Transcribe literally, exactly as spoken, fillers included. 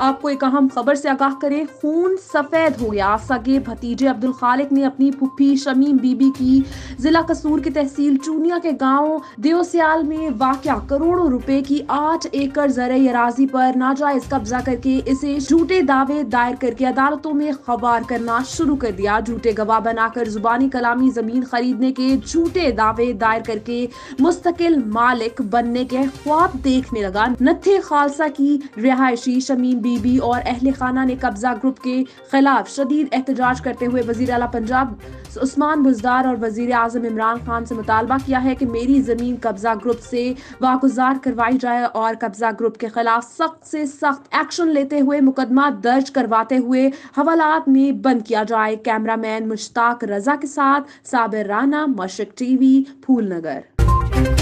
आपको एक अहम खबर से आगाह करें, खून सफेद हो गया। सगे भतीजे अब्दुल खालिक ने अपनी फुप्पी शमीम बीबी की जिला कसूर की तहसील चूनिया के गांव देओसियाल में वाक़या करोड़ों रुपए की आठ एकड़ ज़रई अराजी पर नाजायज कब्जा करके इसे झूठे दावे दायर करके अदालतों में खबार करना शुरू कर दिया। झूठे गवाह बनाकर जुबानी कलामी जमीन खरीदने के झूठे दावे दायर करके मुस्तकिल मालिक बनने के ख्वाब देखने लगा। नत्थे खालसा की रिहायशी शमीम बीबी और अहले खाना ने कब्जा ग्रुप के खिलाफ शदीद एहतजाज करते हुए वजीर आला पंजाब उस्मान बुज़दार और वजीर आजम इमरान खान से मुतालबा किया है कि मेरी जमीन कब्जा ग्रुप से वागुजार करवाई जाए और कब्जा ग्रुप के खिलाफ सख्त से सख्त एक्शन लेते हुए मुकदमा दर्ज करवाते हुए हवालात में बंद किया जाए। कैमरामैन मुश्ताक रजा के साथ साबिर राना, मशरिक टीवी, फूलनगर।